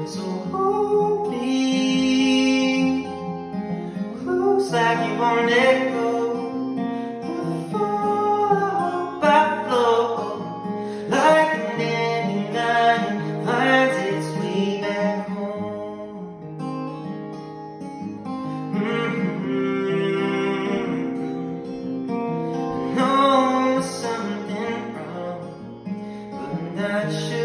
so hold me close like you won't let go. Before I flow like an ending line finds its way back home. I know something wrong, but I'm not sure.